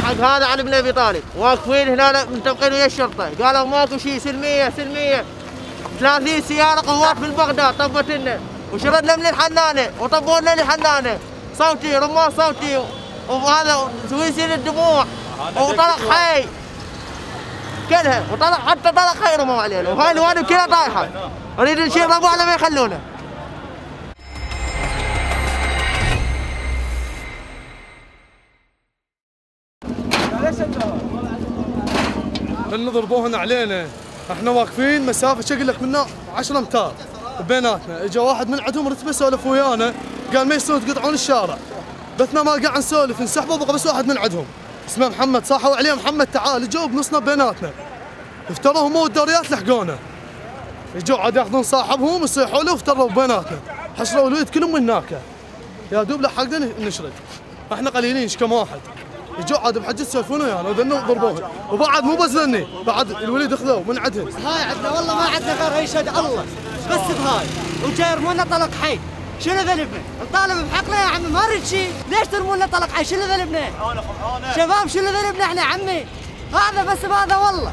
حق هذا علي بن ابي طالب، واقفين هنا متفقين ويا الشرطه، قالوا ماكو شيء، سلميه سلميه. 30 سياره قوات في بغداد طبت لنا، وشردنا من الحنانه وطبوا لنا الحنانه، صوتي رمال صوتي وهذا سويسي للدموع، وطلق حي كلها، وطلق حتى طلق حي رموا علينا، وهاي الوالد كلها طايحه. نريد نشيل ربعنا ما يخلونا. اللي ضربوهن علينا، احنا واقفين مسافه شكل لك منا 10 امتار بيناتنا، اجى واحد من عندهم رتبه سولف ويانا، قال ما يصيرون تقطعون الشارع. بثنا ما قاعد نسولف انسحبوا، بقى بس واحد من عندهم اسمه محمد، صاحوا عليه محمد تعال، جو بنصنا بيناتنا، افتروهم هو والدوريات لحقونا، اجوا عاد ياخذون صاحبهم ويصيحوا له وافتروا بيناتنا، حشروا الولد كلهم من هناك، يا دوب لحقنا نشرد، احنا قليلين ايش كم واحد، يجوا عاد بحجة يسولفون ويانا وذنوا ضربوهم، وبعد مو بس ذني، بعد الوليد اخذوه من عندهم. هاي عندنا والله ما عندنا غير يشهد الله، بس بهاي، وجاي يرمونا طلق حي، شنو ذنبنا؟ نطالب بحقنا يا عمي، ما نريد شيء، ليش ترمونا طلق حي؟ شنو ذنبنا؟ شباب شنو ذنبنا احنا يا عمي؟ هذا بس بهذا والله.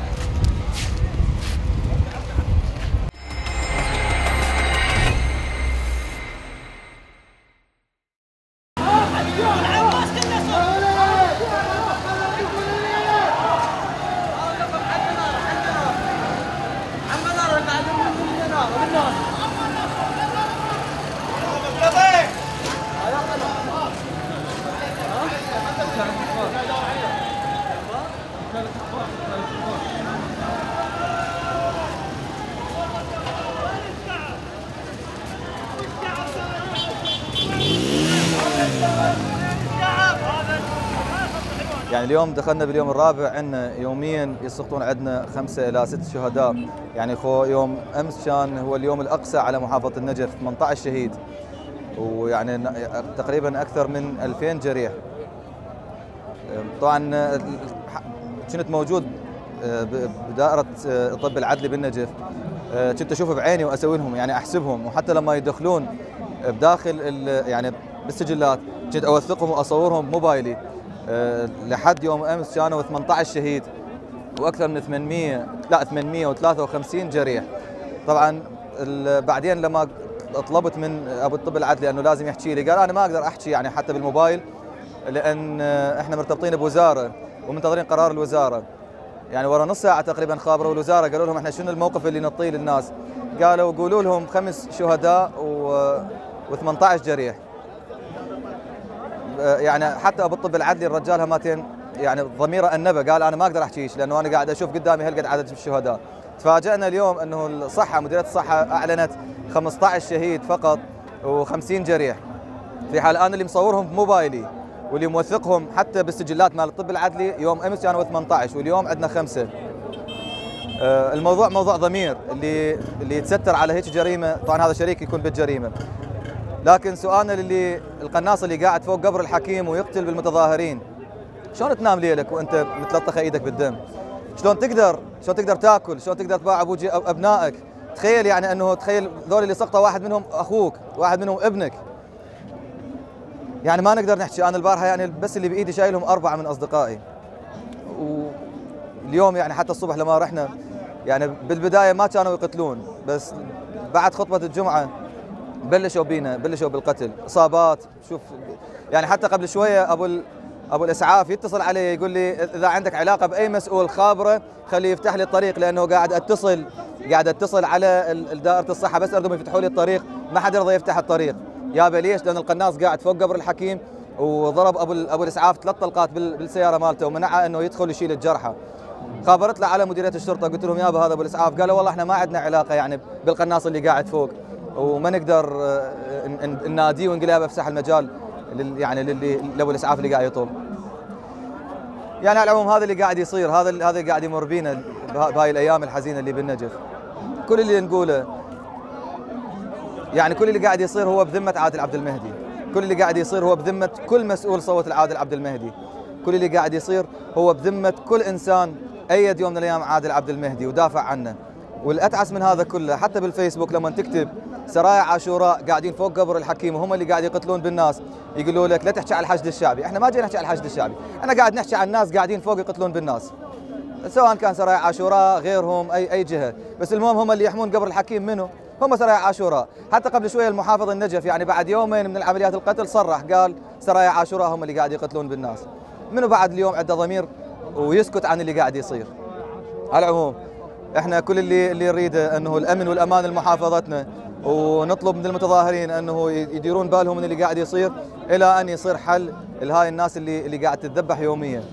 يعني اليوم دخلنا باليوم الرابع، عندنا يوميا يسقطون عندنا 5 إلى 6 شهداء، يعني يوم امس كان هو اليوم الاقصى على محافظه النجف، 18 شهيد، ويعني تقريبا اكثر من 2000 جريح. طبعا كنت موجود بدائره الطب العدلي بالنجف، كنت اشوف بعيني واسوي لهم يعني احسبهم، وحتى لما يدخلون بداخل يعني بالسجلات كنت اوثقهم واصورهم بموبايلي. لحد يوم امس كانوا 18 شهيد واكثر من 853 جريح. طبعا بعدين لما طلبت من ابو الطب العدلي انه لازم يحكي لي، قال انا ما اقدر احكي يعني حتى بالموبايل، لان احنا مرتبطين بوزاره ومنتظرين قرار الوزاره. يعني ورا نص ساعه تقريبا خابروا الوزاره، قالوا لهم احنا شنو الموقف اللي نعطيه للناس؟ قالوا قولوا لهم 5 شهداء و18 جريح. يعني حتى ابو الطب العدلي الرجال همتين يعني ضميره انبه، قال انا ما اقدر احكيش لانه انا قاعد اشوف قدامي هالقد عدد الشهداء. تفاجئنا اليوم انه الصحه، مديريه الصحه اعلنت 15 شهيد فقط و50 جريح، في حال انا اللي مصورهم بموبايلي واللي موثقهم حتى بالسجلات مال الطب العدلي يوم امس كانوا 18 واليوم عندنا 5. الموضوع موضوع ضمير، اللي يتستر على هيك جريمه، طبعا هذا شريك يكون بالجريمه. لكن سؤالنا القناص اللي قاعد فوق قبر الحكيم ويقتل بالمتظاهرين، شلون تنام ليلك وانت متلطخه ايدك بالدم؟ شلون تقدر تاكل؟ شلون تقدر تباع ابنائك؟ تخيل يعني انه تخيل ذول اللي سقطوا واحد منهم اخوك، واحد منهم ابنك. يعني ما نقدر نحكي. انا البارحه يعني بس اللي بايدي شايلهم 4 من اصدقائي. واليوم يعني حتى الصبح لما رحنا يعني بالبدايه ما كانوا يقتلون، بس بعد خطبه الجمعه بلشوا بالقتل، اصابات. شوف يعني حتى قبل شويه ابو الاسعاف يتصل علي يقول لي اذا عندك علاقه باي مسؤول خابره خليه يفتح لي الطريق، لانه قاعد اتصل على دائره الصحه بس اريدهم يفتحوا لي الطريق، ما حد يرضى يفتح الطريق. يابا ليش؟ لان القناص قاعد فوق قبر الحكيم وضرب ابو الاسعاف 3 طلقات بالسياره مالته ومنعه انه يدخل يشيل الجرحى. خابرت له على مديريه الشرطه، قلت لهم يابا هذا ابو الاسعاف، قالوا والله احنا ما عندنا علاقه يعني بالقناص اللي قاعد فوق، وما نقدر نناديه ونقول يابا افسح المجال يعني لابو الاسعاف اللي قاعد يطول. يعني على العموم هذا اللي قاعد يصير، هذا اللي قاعد يمر بينا بهاي الايام الحزينه اللي بالنجف. كل اللي نقوله يعني كل اللي قاعد يصير هو بذمه عادل عبد المهدي، كل اللي قاعد يصير هو بذمه كل مسؤول صوت العادل عبد المهدي، كل اللي قاعد يصير هو بذمه كل انسان ايد يوم من الايام عادل عبد المهدي ودافع عنه. والاتعس من هذا كله حتى بالفيسبوك لما تكتب سرايا عاشوراء قاعدين فوق قبر الحكيم وهم اللي قاعد يقتلون بالناس، يقولوا لك لا تحكي على الحشد الشعبي. احنا ما جينا نحكي على الحشد الشعبي، انا قاعد نحكي عن الناس قاعدين فوق يقتلون بالناس، سواء كان سرايا عاشوراء غيرهم اي جهه، بس المهم هم اللي يحمون قبر الحكيم منه هم سرايا عاشوراء. حتى قبل شويه المحافظ النجف يعني بعد يومين من العمليات القتل صرح قال سرايا عاشوراء هم اللي قاعد يقتلون بالناس. منو بعد اليوم عنده ضمير ويسكت عن اللي قاعد يصير؟ على العموم احنا كل اللي نريده انه الامن والامان لمحافظتنا، ونطلب من المتظاهرين انه يديرون بالهم من اللي قاعد يصير الى ان يصير حل لهاي الناس اللي قاعد تتذبح يوميا.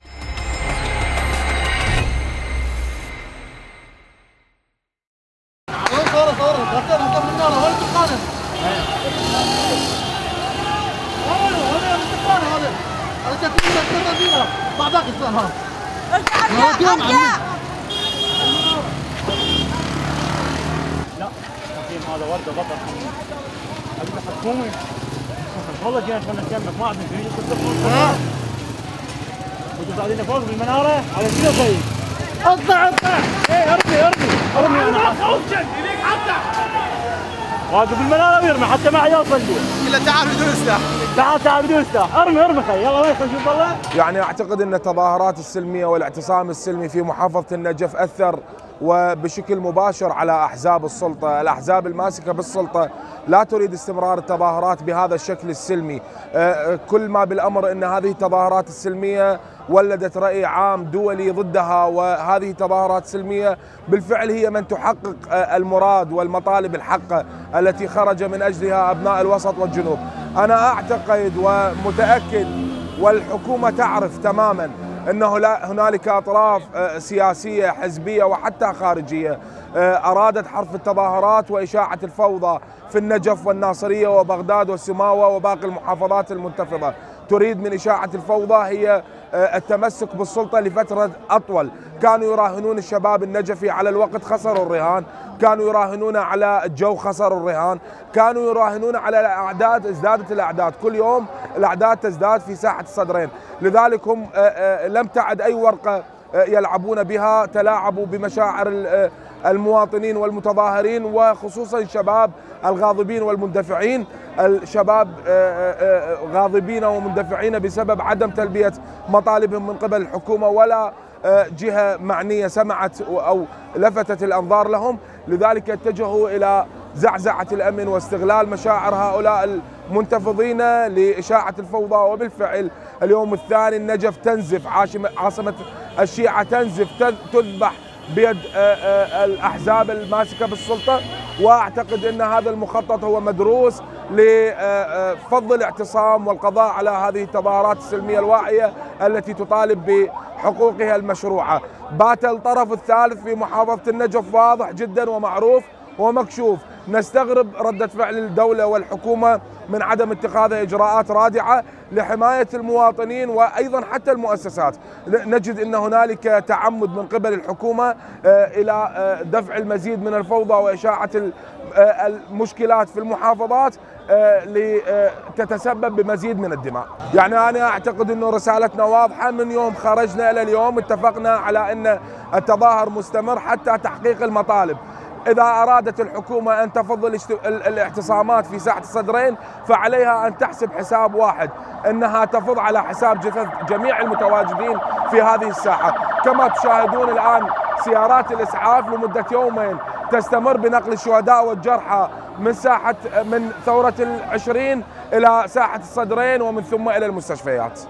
هذا ورده بطل حكومي والله جينا نتمنى جنبك ما عندنا فيديو كنتوا قاعدين فوق بالمناره على كذا طيب اطلع ايه ارمي انا يديك حتى واقف بالمناره ويرمي حتى ما يوصل لي الا تعال بدون سلاح تعال بدون سلاح ارمي خي يلا وين شوف والله. يعني اعتقد ان التظاهرات السلميه والاعتصام السلمي في محافظه النجف اثر وبشكل مباشر على أحزاب السلطة. الأحزاب الماسكة بالسلطة لا تريد استمرار التظاهرات بهذا الشكل السلمي، كل ما بالأمر أن هذه التظاهرات السلمية ولدت رأي عام دولي ضدها، وهذه تظاهرات سلمية بالفعل هي من تحقق المراد والمطالب الحقة التي خرج من أجلها أبناء الوسط والجنوب. أنا أعتقد ومتأكد والحكومة تعرف تماماً أنه هنالك أطراف سياسية حزبية وحتى خارجية أرادت حرف التظاهرات وإشاعة الفوضى في النجف والناصرية وبغداد والسماوة وباقي المحافظات المنتفضة. تريد من إشاعة الفوضى هي التمسك بالسلطة لفترة أطول. كانوا يراهنون الشباب النجفي على الوقت، خسروا الرهان. كانوا يراهنون على الجو، خسروا الرهان. كانوا يراهنون على الأعداد، ازدادت الأعداد، كل يوم الأعداد تزداد في ساحة الصدرين. لذلك هم لم تعد أي ورقة يلعبون بها، تلاعبوا بمشاعر المواطنين والمتظاهرين وخصوصا الشباب الغاضبين والمندفعين. الشباب غاضبين ومندفعين بسبب عدم تلبية مطالبهم من قبل الحكومة ولا جهة معنية سمعت أو لفتت الأنظار لهم. لذلك اتجهوا إلى زعزعة الأمن واستغلال مشاعر هؤلاء المنتفضين لإشاعة الفوضى. وبالفعل اليوم الثاني النجف تنزف، عاصمة الشيعة تنزف، تذبح بيد الأحزاب الماسكة بالسلطة. وأعتقد أن هذا المخطط هو مدروس لفض الاعتصام والقضاء على هذه التظاهرات السلمية الواعية التي تطالب بحقوقها المشروعة. بات الطرف الثالث في محافظة النجف واضح جدا ومعروف ومكشوف. نستغرب ردة فعل الدولة والحكومة من عدم اتخاذ إجراءات رادعة لحماية المواطنين وأيضا حتى المؤسسات. نجد أن هنالك تعمد من قبل الحكومة إلى دفع المزيد من الفوضى وإشاعة المشكلات في المحافظات لتتسبب بمزيد من الدماء. يعني أنا أعتقد أن رسالتنا واضحة من يوم خرجنا إلى اليوم، اتفقنا على أن التظاهر مستمر حتى تحقيق المطالب. إذا أرادت الحكومة أن تفض الاعتصامات في ساحة الصدرين فعليها أن تحسب حساب واحد، أنها تفض على حساب جثث جميع المتواجدين في هذه الساحة. كما تشاهدون الآن سيارات الإسعاف لمدة يومين تستمر بنقل الشهداء والجرحى من ثورة ال20 إلى ساحة الصدرين ومن ثم إلى المستشفيات.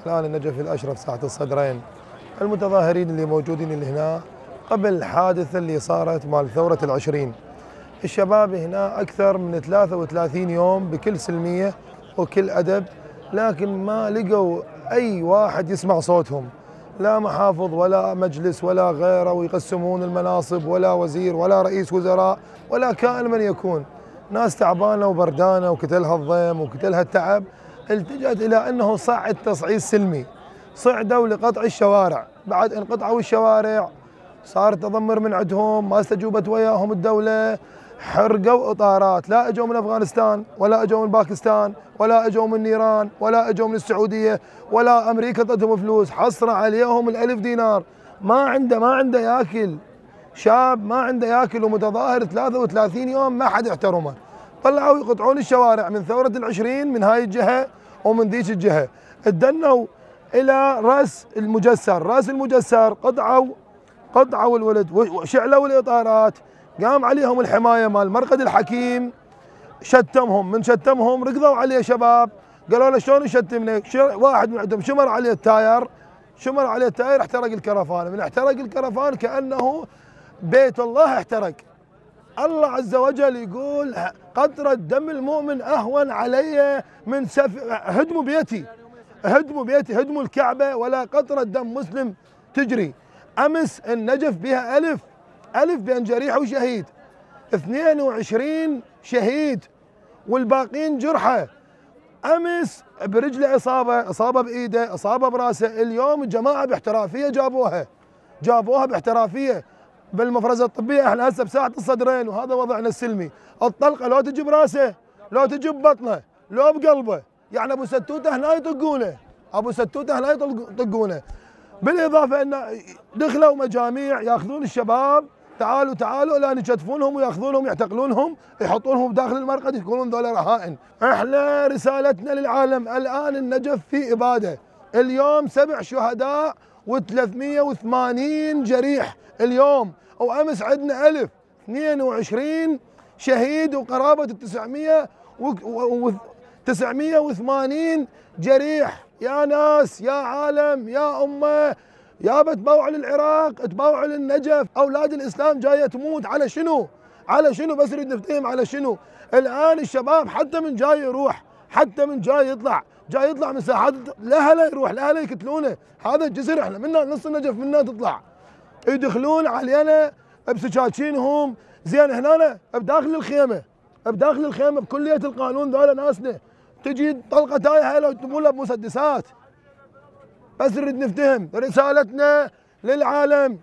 الآن النجف الأشرف ساحة الصدرين. المتظاهرين اللي موجودين اللي هنا قبل الحادثة اللي صارت مال ثورة العشرين، الشباب هنا أكثر من 33 يوم بكل سلمية وكل أدب، لكن ما لقوا أي واحد يسمع صوتهم، لا محافظ ولا مجلس ولا غيره، ويقسمون المناصب ولا وزير ولا رئيس وزراء ولا كائن من يكون. ناس تعبانة وبردانة وكتلها الضيم وكتلها التعب، التجأت إلى أنه صعد تصعيد سلمي، صعدوا لقطع الشوارع. بعد ان قطعوا الشوارع صار تذمر من عندهم، ما استجوبت وياهم الدولة، حرقوا اطارات، لا اجوا من افغانستان ولا اجوا من باكستان ولا اجوا من ايران ولا اجوا من السعودية ولا امريكا تعطيهم فلوس، حصر عليهم ال1000 دينار. ما عنده ياكل، شاب ما عنده ياكل ومتظاهر 33 يوم ما حد احترمه. طلعوا يقطعون الشوارع من ثورة العشرين من هاي الجهة ومن ذيك الجهة، اتدنوا الى راس المجسر، قطعوا الولد وشعلوا الاطارات، قام عليهم الحمايه مال مرقد الحكيم، شتمهم، ركضوا عليه شباب، قالوا له شلون يشتمنا؟ واحد من عندهم شمر عليه التاير، احترق الكرفان، من احترق الكرفان كانه بيت الله احترق. الله عز وجل يقول قطرة دم المؤمن اهون علي من هدموا بيتي، هدموا الكعبة ولا قطرة دم مسلم تجري. أمس النجف بها ألف بين جريح وشهيد، 22 شهيد والباقين جرحى. أمس برجله إصابة بإيده، إصابة براسه. اليوم الجماعة باحترافية جابوها باحترافية بالمفرزة الطبية. احنا هسه بساحة الصدرين وهذا وضعنا السلمي. الطلقة لو تجي براسه، لو تجي ببطنه، لو بقلبه، يعني ابو ستوته هنا يطقونه. بالاضافه ان دخلوا مجاميع ياخذون الشباب، تعالوا لا يشتفونهم وياخذونهم يعتقلونهم، يحطونهم داخل المرقد، يكونون ذولا رهائن. احنا رسالتنا للعالم الان النجف في اباده، اليوم 7 شهداء و380 جريح اليوم، وامس عندنا 1022 شهيد وقرابه 980 جريح. يا ناس، يا عالم، يا أمة، يا بتبوع للعراق، تبوع للنجف. أولاد الإسلام جاية تموت على شنو؟ بس نريد نفتهم على شنو؟ الآن الشباب حتى من جاي يروح، حتى من جاي يطلع من ساحات لأهله يروح، لأهله يقتلونه. هذا الجسر احنا منا نص النجف منا تطلع، يدخلون علينا بسكاكينهم. زين هنا بداخل الخيمة بكلية القانون ذولا ناسنا، تجي طلقة تايهة لو تمولها بمسدسات. بس نريد نفتهم رسالتنا للعالم.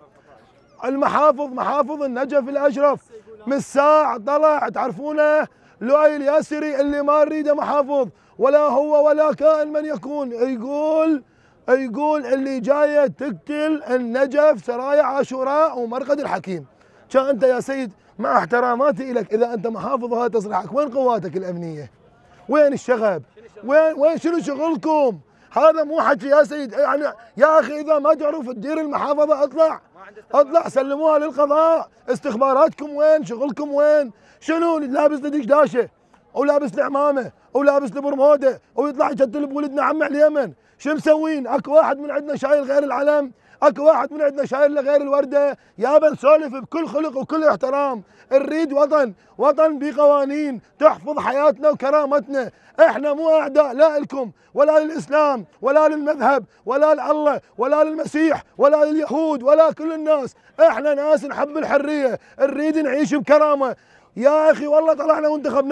محافظ النجف الأشرف من الساعة طلع، تعرفونه لؤي الياسري اللي ما نريده محافظ ولا هو ولا كائن من يكون، يقول اللي جاية تقتل النجف سرايا عاشوراء ومرقد الحكيم. كان أنت يا سيد مع احتراماتي لك، إذا أنت محافظ هذا تصريحك، وين قواتك الأمنية؟ وين الشغب؟ وين شنو شغلكم؟ هذا مو حكي يا سيد. يعني يا أخي إذا ما تعرف تدير المحافظة اطلع سلموها للقضاء. استخباراتكم وين؟ شغلكم وين؟ شنو لابس دشداشة ولابس العمامة ولابس البرمودة ويطلع يقتل بولدنا عم اليمن؟ شو مسوين؟ اكو واحد من عندنا شايل غير العلم؟ اكو واحد من عندنا شايل غير الورده؟ يابا نسولف بكل خلق وكل احترام، نريد وطن بقوانين تحفظ حياتنا وكرامتنا. احنا مو اعداء لا لكم ولا للاسلام ولا للمذهب ولا لله ولا للمسيح ولا لليهود ولا كل الناس. احنا ناس نحب الحريه، نريد نعيش بكرامه. يا اخي والله طلعنا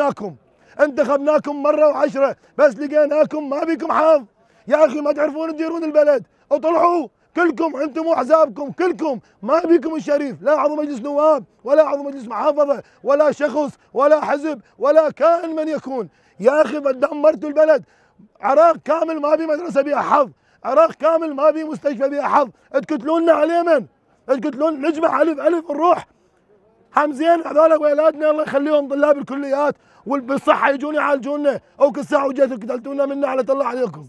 وانتخبناكم مره وعشره، بس لقيناكم ما بيكم حظ. يا اخي ما تعرفون تديرون البلد، اطلعوا كلكم، انتم واحزابكم كلكم ما بيكم الشريف، لا عضو مجلس نواب ولا عضو مجلس محافظه ولا شخص ولا حزب ولا كائن من يكون. يا اخي دمرتوا البلد. عراق كامل ما بي مدرسه بها حظ، عراق كامل ما بي مستشفى بها حظ. تقتلوننا على اليمن، تقتلون نجمع الف نروح. حمزين هذول ويلاتنا الله يخليهم طلاب الكليات وبالصحه يجون يعالجونا، او كل ساعه وجيتوا قتلتونا منا على الله عليكم.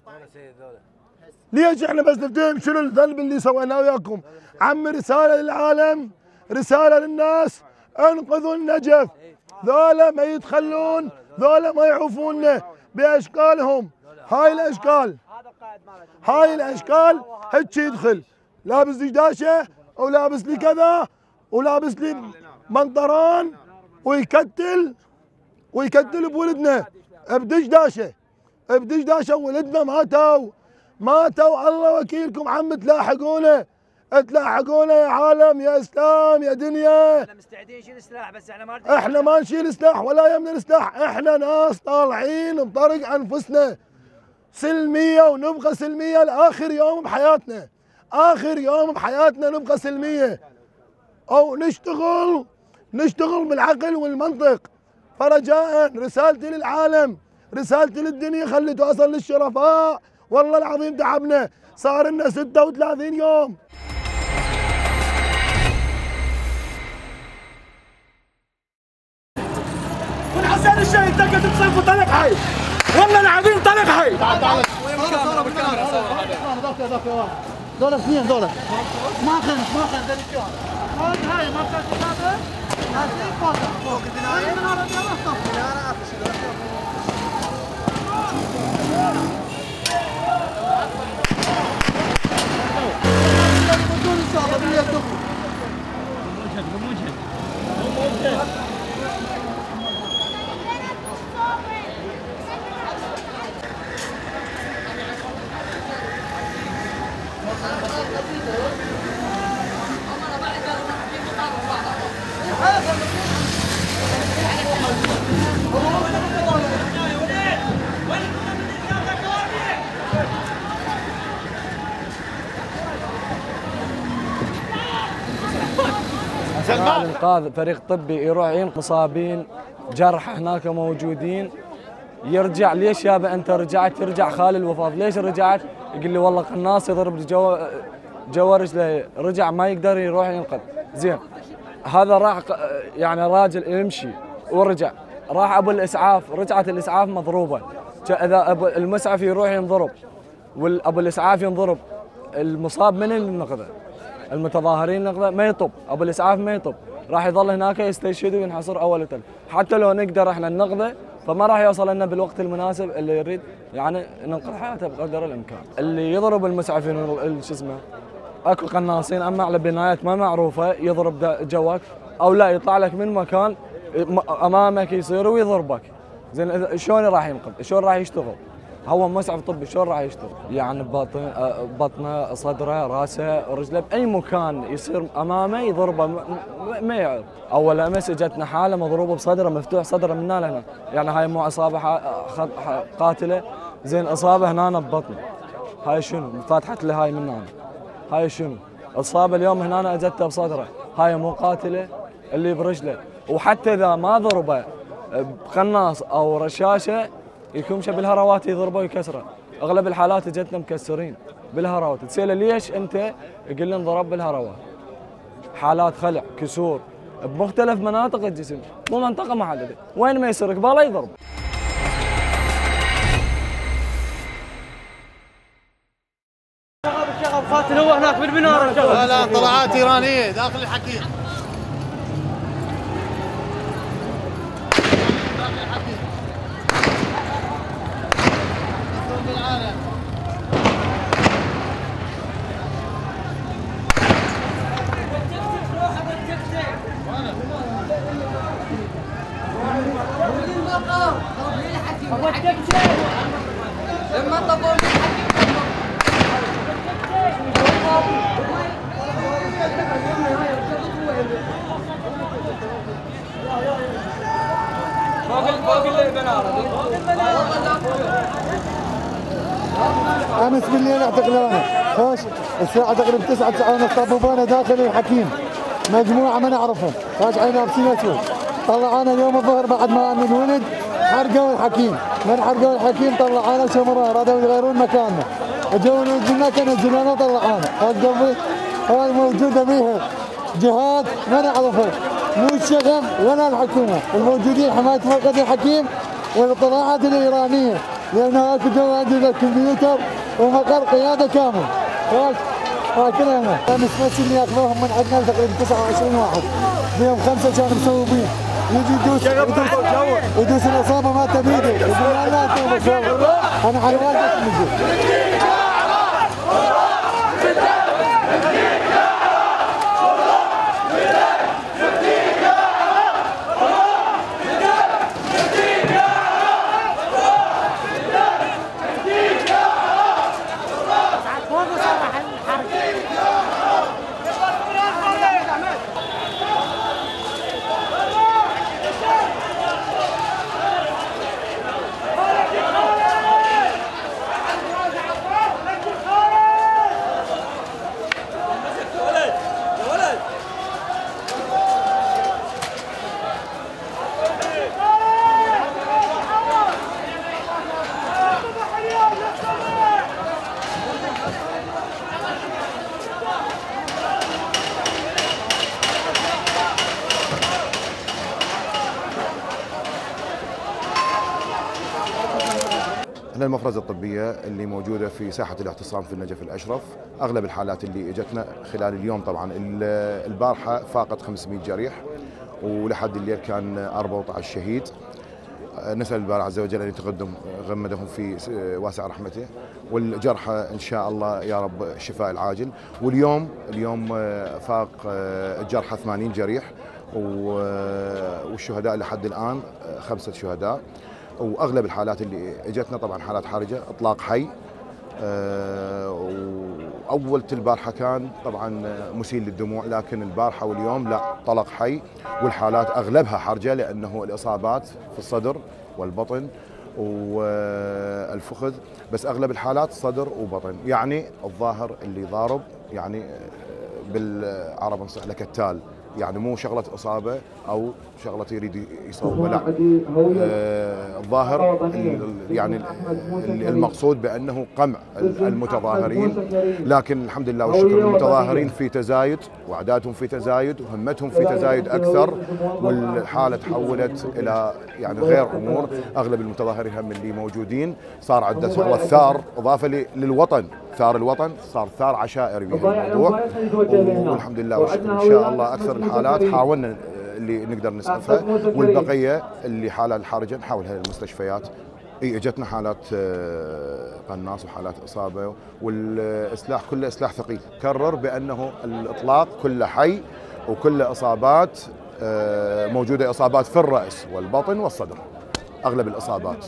ليش احنا بس نفتهم شنو الذنب اللي سويناه وياكم؟ عم رساله للعالم، رساله للناس، انقذوا النجف. ذولا ما يتخلون، ذولا ما يعوفونا باشكالهم. هاي الاشكال هاي الاشكال هيك يدخل لابس دشداشه ولابس لي كذا ولابس لي منطران ويكتل بولدنا بدشداشه ولدنا ماتوا الله وكيلكم عم تلاحقونا يا عالم يا اسلام يا دنيا. احنا مستعدين نشيل سلاح بس احنا ما نشيل سلاح ولا يمنا السلاح، احنا ناس طالعين نطرق انفسنا سلميه ونبقى سلميه لاخر يوم بحياتنا، اخر يوم بحياتنا نبقى سلميه او نشتغل بالعقل والمنطق. فرجاء رسالتي للعالم رسالتي للدنيا خلي توصل للشرفاء، والله العظيم تعبنا صار لنا 36 يوم. والحسين الشهيد دقت بصيف وطلق حي، والله العظيم طلق حي. تعال دول اثنين دول ما خنت هاي ما كانت كتابه هاي فوق البنايه الانقاذ فريق طبي يروح ينقذ مصابين جرح هناك موجودين. يرجع ليش يابا انت رجعت؟ يرجع خالي الوفاض ليش رجعت؟ يقول لي والله قناص يضرب جوا رجله، رجع ما يقدر يروح ينقذ. زين هذا راح يعني راجل يمشي ورجع، راح ابو الاسعاف، رجعت الاسعاف مضروبه، اذا ابو المسعف يروح ينضرب وابو الاسعاف ينضرب، المصاب من اللي نقذه؟ المتظاهرين نقذه ما يطب، ابو الاسعاف ما يطب، راح يظل هناك يستشهد وينحصر اول وتل. حتى لو نقدر احنا ننقذه فما راح يوصل لنا بالوقت المناسب اللي يريد يعني ننقذ حياته بقدر الامكان. اللي يضرب المسعفين شو اسمه اكو قناصين اما على بنايات ما معروفه يضرب جواك او لا يطلع لك من مكان امامك يصير ويضربك. زين شلون راح ينقذ؟ شلون راح يشتغل؟ هو مسعف طبي شلون راح يشتغل؟ يعني بطنه، صدره، راسه، رجله، باي مكان يصير امامه يضربه ما يعرف. اول امس اجتنا حاله مضروبه بصدره مفتوح صدره من هنا لهنا، يعني هاي مو اصابه قاتله، زين اصابه هنا ببطنه. هاي شنو؟ فاتحت له هاي من هنا. هاي شنو؟ اصابه اليوم هنا اجته بصدره، هاي مو قاتله اللي برجله. وحتى اذا ما ضربه بقناص او رشاشه يكمشه بالهروات يضربه ويكسره. اغلب الحالات اجتنا مكسرين بالهروات، تساله ليش انت؟ يقول لي انضرب بالهروات. حالات خلع، كسور بمختلف مناطق الجسم، مو منطقه محدده، وين ما يصير قباله يضرب. شغب قاتل هو هناك بالمناره. لا طلعات ايرانيه داخل الحكيم. لما طبوا امس بالليل اعتقلونا، خوش الساعه تقريبا 9 طبوبانا داخل الحكيم، مجموعه ما نعرفهم، خوش عين لابسين اسود، طلعونا اليوم الظهر بعد ما ان الولد حرقوا الحكيم، من حرقوا الحكيم طلعونا شمران، رادوا يغيرون مكاننا، اجوا الولد كانوا نزلونا طلعونا، قصدي هاي موجوده بيها جهات ما نعرفها، مو الشغم ولا الحكومه، الموجودين حمايه مركز الحكيم والاطلاعات الايرانيه، لان اكو جوادر الكمبيوتر ومقر قياده كامل. هكذا امس بس اللي ياخذوهم من عندنا تقريبا 29 واحد، بيوم 5 كانوا مسوبين، يجي يدوس الاصابه ما تبيده، يقول لا انا على والدك نجي. احنا المفرزه الطبيه اللي موجوده في ساحه الاعتصام في النجف الاشرف، اغلب الحالات اللي اجتنا خلال اليوم طبعا البارحه فاقت 500 جريح، ولحد الليل كان 14 شهيد. نسال الباري عز وجل ان يتقدم غمدهم في واسع رحمته، والجرحى ان شاء الله يا رب الشفاء العاجل. واليوم فاق الجرحى 80 جريح، والشهداء لحد الان 5 شهداء. واغلب الحالات اللي اجتنا طبعا حالات حرجه اطلاق حي. واول البارحه كان طبعا مسيل للدموع، لكن البارحه واليوم لا، طلق حي، والحالات اغلبها حرجه لانه الاصابات في الصدر والبطن والفخذ، بس اغلب الحالات صدر وبطن، يعني الظاهر اللي ضارب يعني بالعرب نصح لك التال، يعني مو شغله اصابه او شغله يريد يصوب، لا، الظاهر يعني المقصود بانه قمع المتظاهرين. لكن الحمد لله والشكر المتظاهرين في تزايد، واعدادهم في تزايد، وهمتهم في تزايد اكثر، والحاله تحولت الى يعني غير امور. اغلب المتظاهرين هم اللي موجودين صار عنده شغله ثار اضافه للوطن، ثار الوطن، صار ثار عشائري بهالموضوع. والحمد لله والشكر ان شاء الله اكثر الحالات حاولنا اللي نقدر نسعفها، والبقيه اللي حالات الحرجه نحولها للمستشفيات. اجتنا حالات قناص وحالات اصابه، والسلاح كله سلاح ثقيل. كرر بانه الاطلاق كله حي وكله اصابات موجوده، اصابات في الراس والبطن والصدر اغلب الاصابات.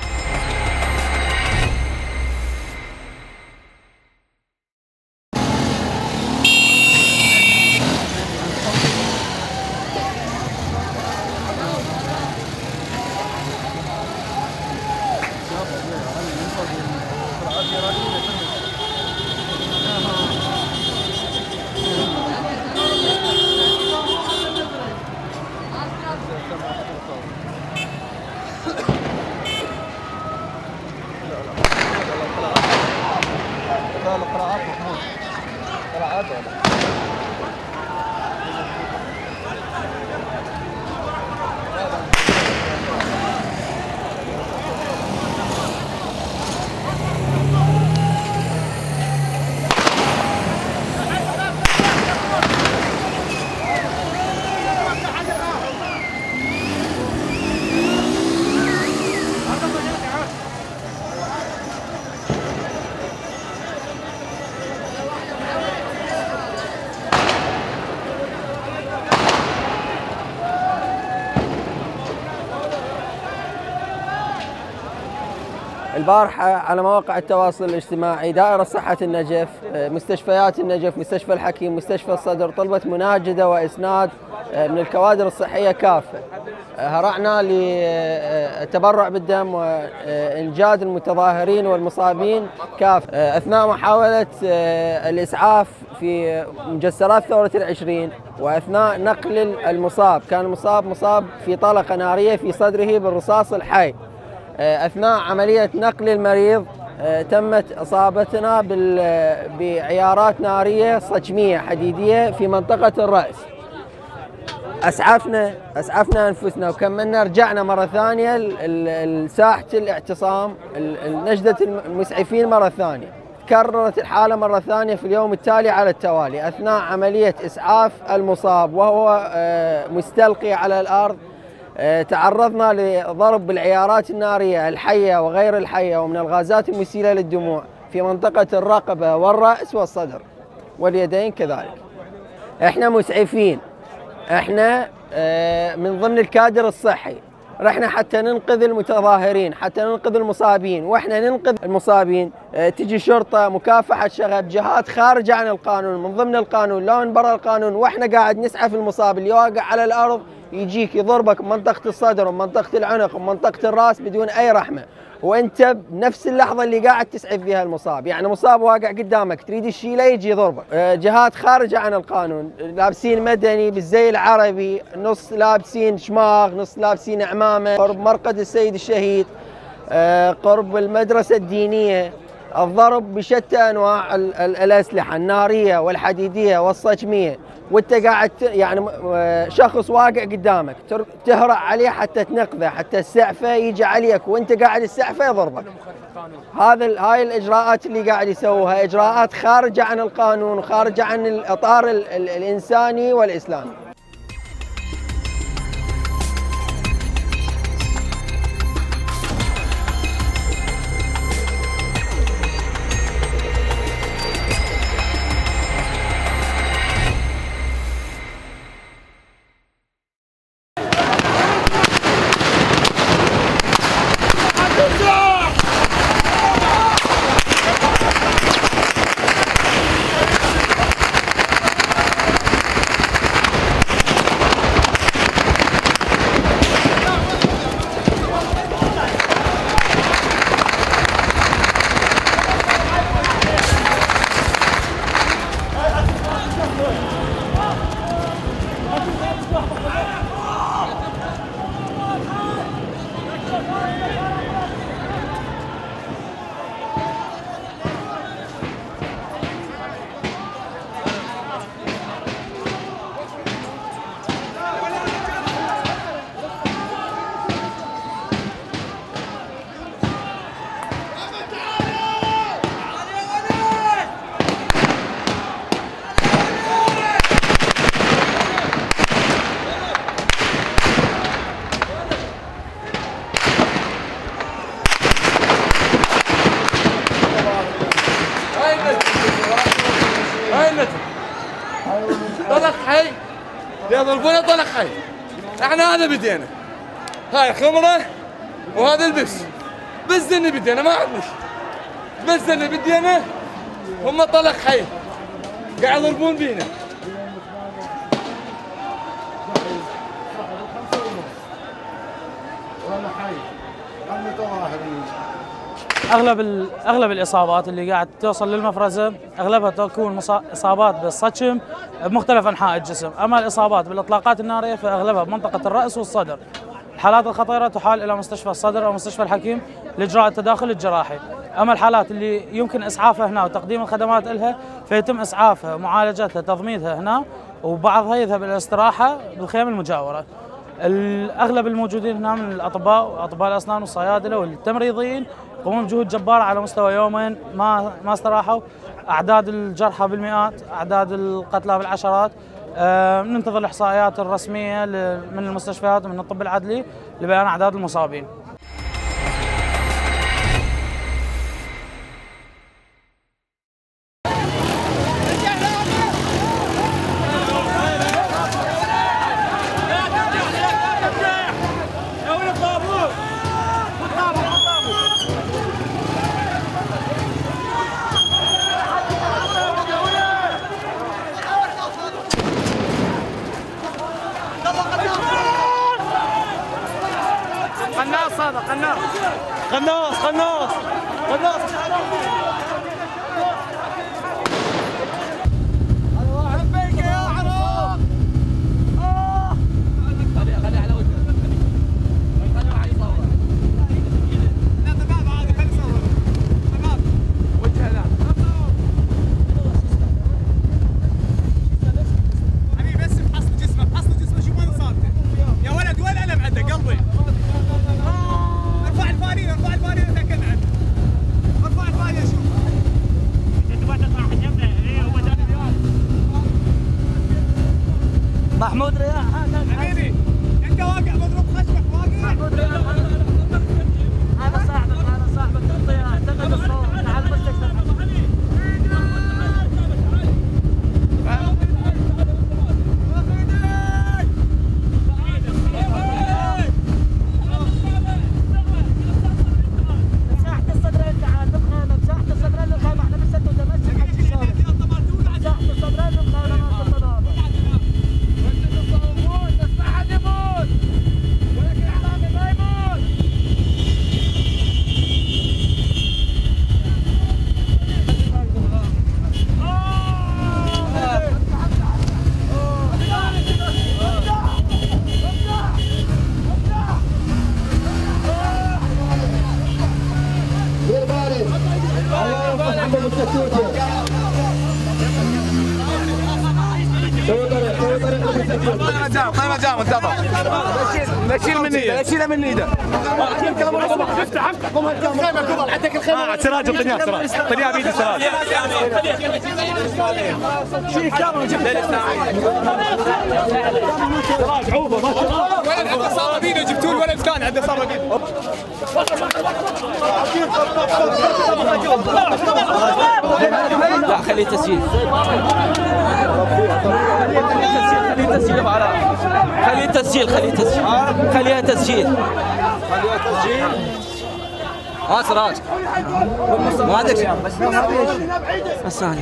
البارحة على مواقع التواصل الاجتماعي دائرة صحة النجف، مستشفيات النجف، مستشفى الحكيم، مستشفى الصدر، طلبت مناشدة وإسناد من الكوادر الصحية كافة. هرعنا للتبرع بالدم وإنجاد المتظاهرين والمصابين كافة. أثناء محاولة الإسعاف في مجسرات ثورة العشرين، وأثناء نقل المصاب، كان المصاب مصاب في طلقة نارية في صدره بالرصاص الحي. أثناء عملية نقل المريض تمت إصابتنا بعيارات نارية صجمية حديدية في منطقة الرأس. أسعفنا أنفسنا وكملنا، رجعنا مرة ثانية لساحة الاعتصام، نجدة المسعفين مرة ثانية. تكررت الحالة مرة ثانية في اليوم التالي على التوالي أثناء عملية إسعاف المصاب وهو مستلقي على الأرض. تعرضنا لضرب بالعيارات النارية الحية وغير الحية ومن الغازات المسيلة للدموع في منطقة الرقبة والرأس والصدر واليدين كذلك. احنا مسعفين، احنا من ضمن الكادر الصحي، رحنا حتى ننقذ المتظاهرين، حتى ننقذ المصابين، واحنا ننقذ المصابين تجي شرطة، مكافحة شغب، جهات خارجة عن القانون من ضمن القانون لا من برا القانون، واحنا قاعد نسعف المصاب اللي واقع على الأرض يجيك يضربك بمنطقة الصدر ومنطقة العنق ومنطقة الراس بدون أي رحمة، وأنت بنفس اللحظة اللي قاعد تسعف فيها المصاب، يعني مصاب واقع قدامك تريد تشيله يجي يضربك. جهات خارجة عن القانون، لابسين مدني بالزي العربي، نص لابسين شماغ، نص لابسين عمامة، قرب مرقد السيد الشهيد، قرب المدرسة الدينية، الضرب بشتى انواع الاسلحه الناريه والحديديه والصجميه، وانت قاعد يعني شخص واقع قدامك تهرع عليه حتى تنقذه، حتى السعفه يجي عليك وانت قاعد السعفه يضربك. هاي الاجراءات اللي قاعد يسووها اجراءات خارجه عن القانون وخارجه عن الاطار الانساني والاسلامي. طلق حي يضربونه طلق حي. احنا هذا بدينا، هاي خمره وهذا البس، بس ذني بدينا ما عندنا شيء، بس ذني بدينا هم طلق حي قاعد يضربون بينا. اغلب الاصابات اللي قاعد توصل للمفرزه اغلبها تكون اصابات بالصجم بمختلف انحاء الجسم، اما الاصابات بالاطلاقات الناريه فاغلبها بمنطقه الراس والصدر. الحالات الخطيره تحال الى مستشفى الصدر او مستشفى الحكيم لاجراء التداخل الجراحي، اما الحالات اللي يمكن اسعافها هنا وتقديم الخدمات لها فيتم اسعافها معالجتها تضميدها هنا، وبعضها يذهب الى الاستراحه بالخيام المجاوره. الاغلب الموجودين هنا من الاطباء واطباء الاسنان والصيادله والتمريضيين يقومون بجهود جباره على مستوى يومين ما استراحوا. اعداد الجرحى بالمئات، اعداد القتلى بالعشرات. ننتظر الاحصائيات الرسميه من المستشفيات ومن الطب العدلي لبيان اعداد المصابين. قناص هذا قناص. ارفع الفارين ارفع الفارين. انتظر نشيل من ايده نشيله من ايده افتح قوم هالكاميرا قبل عندك الخيمه سراج اعطيني سراج اعطيني بيدي سراج شيل الكاميرا سراج عوبه ما شاء الله ولد عنده صار بيده جبتوا له ولد ثاني عنده صار بيده لا خليه تسجيل خليه تسجيل خليها تسجيل ها سراج ما عندك شيء الثاني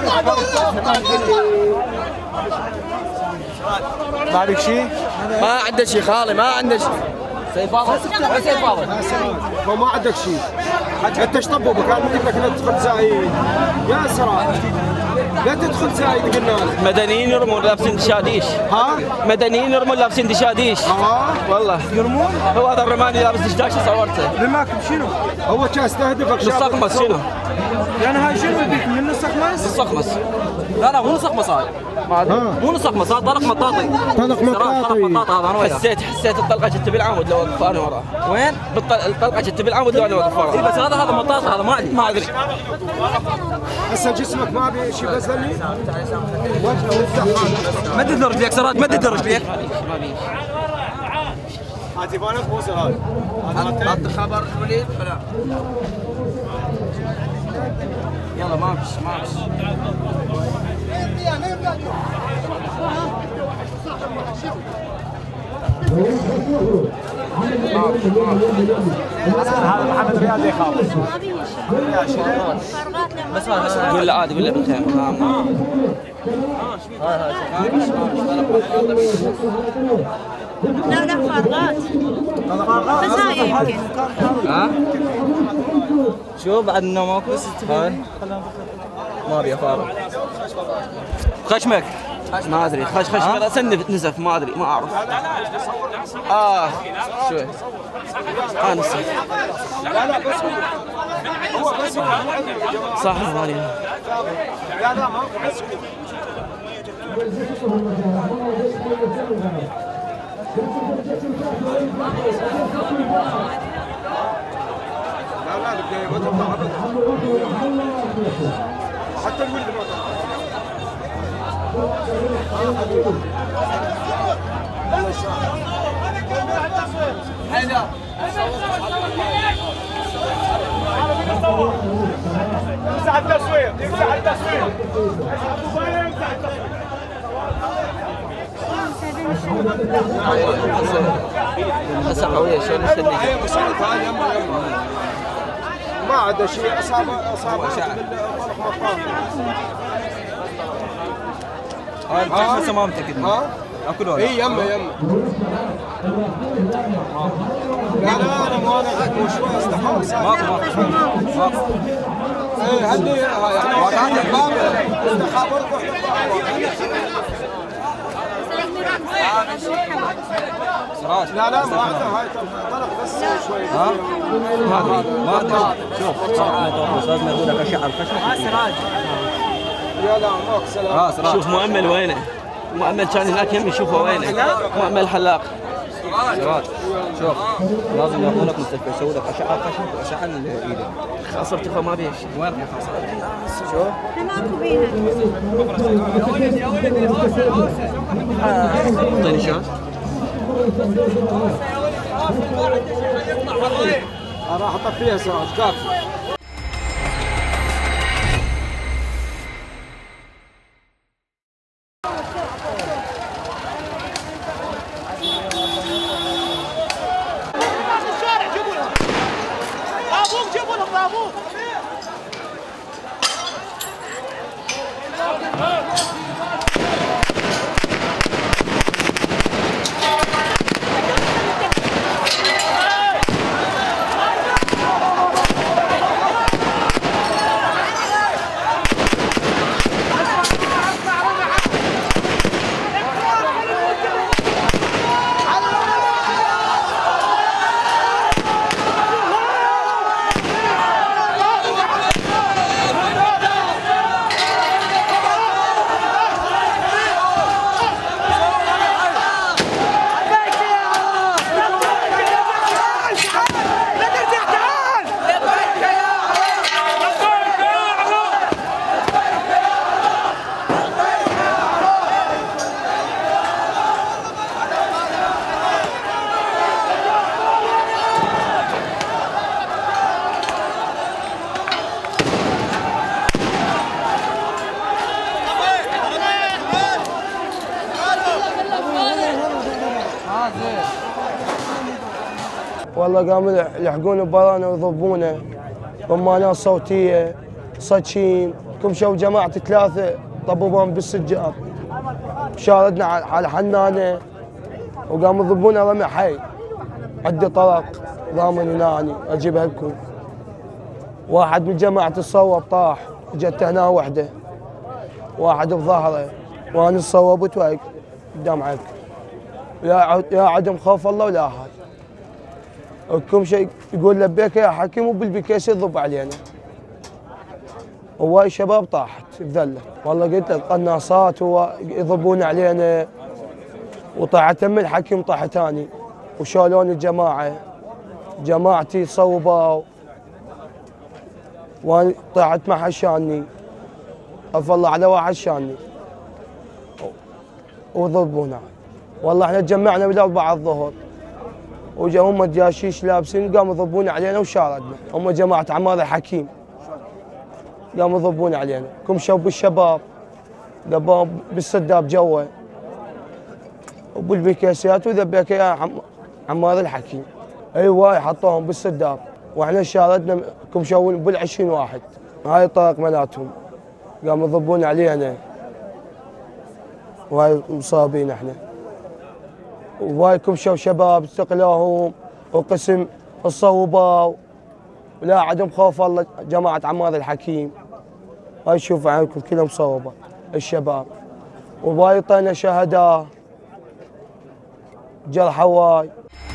ما عندك شيء؟ ما عنده شيء خالي ما عنده شيء سيد فاضل سيد فاضل ما عندك شيء انت ايش طببك؟ كان بدك لا تدخل زايد يا سراج لا تدخل زايد قلنا لك مدنيين يرمون لابسين دشاديش ها؟ مدنيين يرمون لابسين دشاديش والله يرمون؟ هو هذا الرماني لابس دشداش صورته رماك بشنو؟ هو كان استهدفك نص اخمس شنو؟ يعني هاي شنو البيت من نص اخمس؟ نص اخمس لا مو نص اخمس هاي مو نص اخمس هذا طلق مطاطي طلق مطاطي هذا انا حسيت الطلقه جت بالعمود لو وقف انا وراه وين؟ الطلقه جت بالعمود لو انا واقف وراه بس هذا مطاطي هذا ما ادري هسه جسمك ما ابي شيء بزلني مدد رجليك سراج مدد رجليك تليفونك مو سراج هات خبر وليد بلا يلا ما فيش هذا محمد رياض يخاف بس قول له عادي قول له بالخير لا فارغات بس يمكن ها شو بعد انه ماكو ما ابي افارغ خشمك ما ادري خشمك سنف نزف ما ادري ما اعرف شوي نسيت لا بس هو بس صح مالي لا ما بس لا البداية ما تطلع ابدا حتى الولد ما تطلع يمسح التصوير يمسح التصوير هسه قوية شلون نستنيك ما عدا شيء اصابه هسه ما متأكد اكل ولا اي يمه لا انا مو انا شوي استحمل ماكو ايه هدي يعني استخابرك سراج لا ما عنده هاي طلق بس شوي ما ادري شوف لازم اقول لك اشعل خشمك سراج يا لا ماك سلام شوف مؤمل وينه مؤمل كان هناك يمي شوفه وينه مؤمل حلاق سراج شوف لازم ياخذونك مستشفى يسووا لك اشعه خشمك واشعه ايدك خاصر تخا ما بيش وين خاصر شوف ماكو بيها يا ولدي اعطيني شاش راح احط فيها سراج كافي والله قاموا يلحقون برانا ويضربونا رمانات صوتيه صدشين كمشوا جماعه 3 طبوهم بالسجاد شاردنا على حنانه وقاموا يضربونا رمي حي عندي طرق ضامن هناني اجيبها لكم. واحد من جماعه الصوب طاح جت هنا وحده واحد بظهره وانا صوبت واقف قدام عينكم يا عدم خوف الله ولا احد. وكم شيء يقول لبيك يا حكيم وبالبكيس يضرب علينا. هواي شباب طاحت بذله والله قلت لك قناصات يضربون علينا وطاحت من الحكيم طاح ثاني وشالوني الجماعه جماعتي صوبوا وانا طلعت مع حشاني الله على واحد شاني وضربونا. والله احنا تجمعنا بالاربعه الظهر وجا هم دياشيش لابسين قاموا يضربون علينا وشاردنا هم جماعه عمار الحكيم قاموا يضربون علينا كمشوا بالشباب دبوا بالسداب جوا وبالبكاسيات وذبيك يا عمار الحكيم ايوه حطوهم بالسداب واحنا شاردنا كمشوا بال20 واحد. هاي الطرق مالتهم قاموا يضربون علينا وهاي مصابين احنا وهاي كمشوا شباب استقلوهم وقسم الصوبه ولا عدم خوف الله جماعه عمار الحكيم. هاي شوفوا عنكم كلهم صوبه الشباب وهاي طينا شهداء جرح هواي.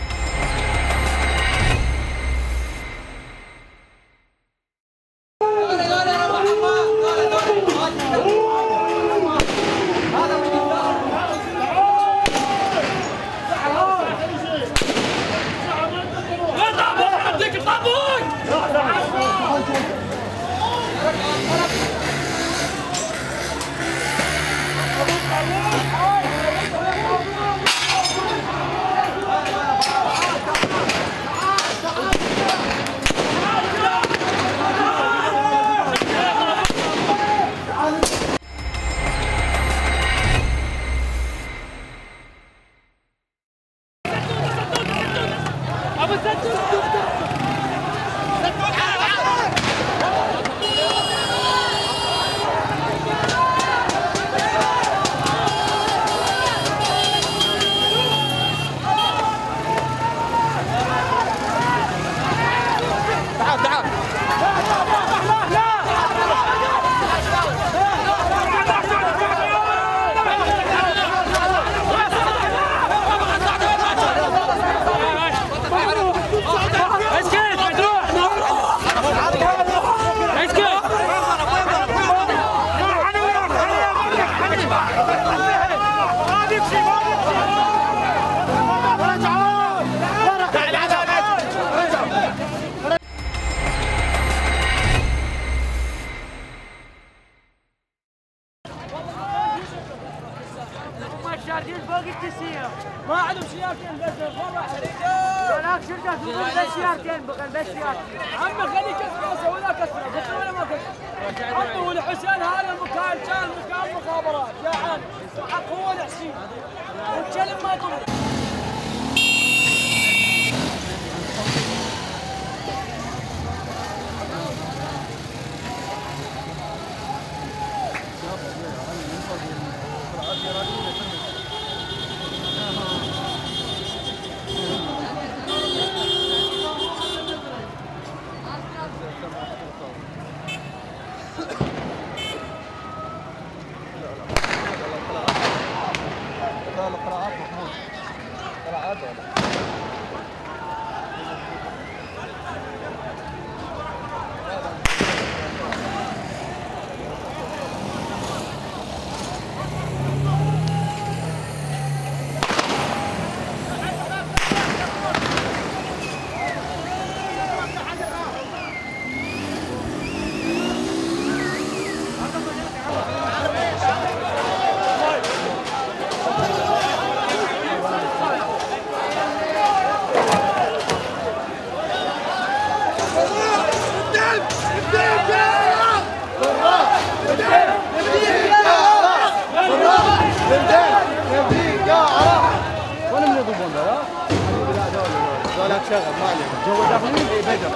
ما عندهم سيارتين بس هناك شركة بس سيارتين بس سيارتين عمي خليه كسره ولا كسره كسره ولا ما كسره حطوا لحسين هذا المكان كان مكان مخابرات يا عم حق هو الحسين والكلب ما طلع. شغل ما عليك جو داخلين اي بدر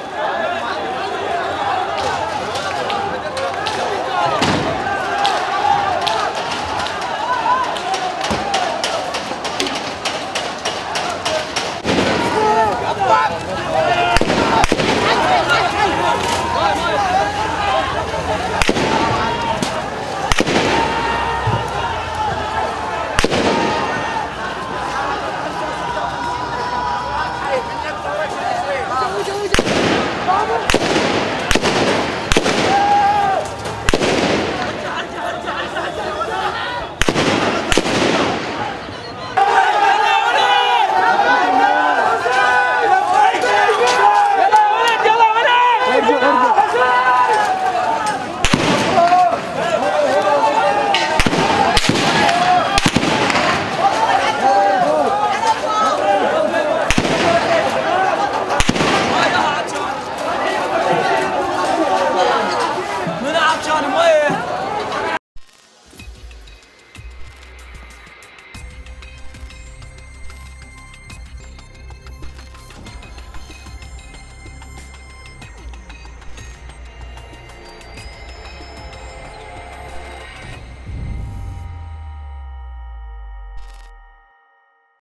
Vamos!